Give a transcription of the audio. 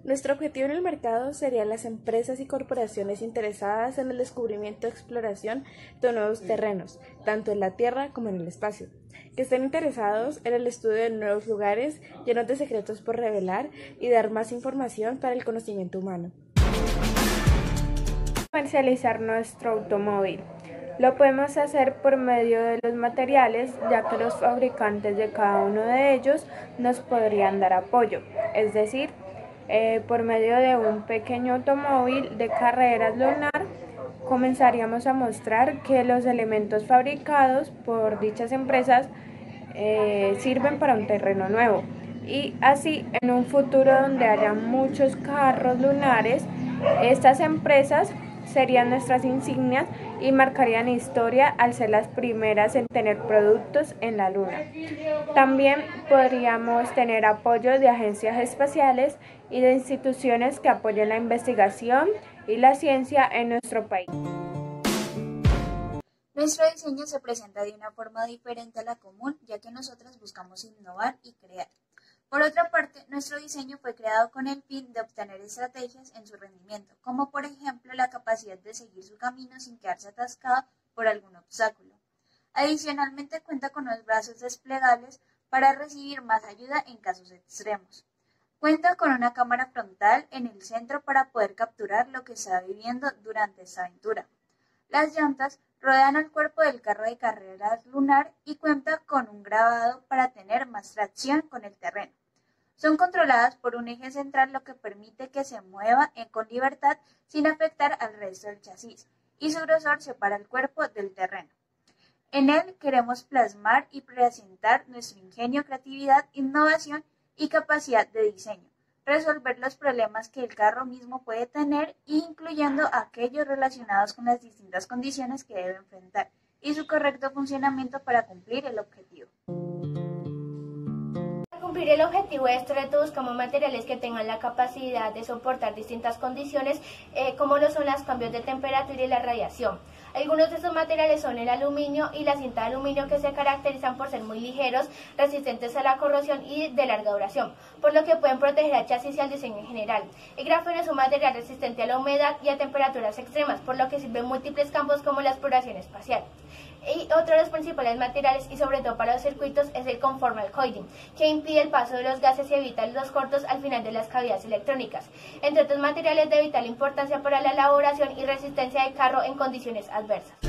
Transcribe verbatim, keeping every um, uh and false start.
Nuestro objetivo en el mercado serían las empresas y corporaciones interesadas en el descubrimiento y exploración de nuevos terrenos, tanto en la Tierra como en el espacio, que estén interesados en el estudio de nuevos lugares llenos de secretos por revelar y dar más información para el conocimiento humano. Comercializar nuestro automóvil. Lo podemos hacer por medio de los materiales, ya que los fabricantes de cada uno de ellos nos podrían dar apoyo, es decir, eh, por medio de un pequeño automóvil de carreras lunar, comenzaríamos a mostrar que los elementos fabricados por dichas empresas eh, sirven para un terreno nuevo. Y así, en un futuro donde haya muchos carros lunares, estas empresas serían nuestras insignias y marcarían historia al ser las primeras en tener productos en la Luna. También podríamos tener apoyo de agencias espaciales y de instituciones que apoyen la investigación y la ciencia en nuestro país. Nuestro diseño se presenta de una forma diferente a la común, ya que nosotras buscamos innovar y crear. Por otra parte, nuestro diseño fue creado con el fin de obtener estrategias en su rendimiento, como por ejemplo la capacidad de seguir su camino sin quedarse atascado por algún obstáculo. Adicionalmente cuenta con los brazos desplegables para recibir más ayuda en casos extremos. Cuenta con una cámara frontal en el centro para poder capturar lo que está viviendo durante esta aventura. Las llantas rodean el cuerpo del carro de carreras lunar y cuenta con un grabado para tener más tracción con el terreno. Son controladas por un eje central, lo que permite que se mueva con libertad sin afectar al resto del chasis, y su grosor separa el cuerpo del terreno. En él queremos plasmar y presentar nuestro ingenio, creatividad, innovación y capacidad de diseño, resolver los problemas que el carro mismo puede tener, incluyendo aquellos relacionados con las distintas condiciones que debe enfrentar y su correcto funcionamiento para cumplir el objetivo. Para cumplir el objetivo de este reto buscamos materiales que tengan la capacidad de soportar distintas condiciones, eh, como lo son los cambios de temperatura y la radiación. Algunos de estos materiales son el aluminio y la cinta de aluminio, que se caracterizan por ser muy ligeros, resistentes a la corrosión y de larga duración, por lo que pueden proteger al chasis y al diseño en general. El grafeno es un material resistente a la humedad y a temperaturas extremas, por lo que sirve en múltiples campos como la exploración espacial. Y otro de los principales materiales, y sobre todo para los circuitos, es el conformal coating, que impide el paso de los gases y evita los cortos al final de las cavidades electrónicas. Entre otros materiales de vital importancia para la elaboración y resistencia del carro en condiciones adversas.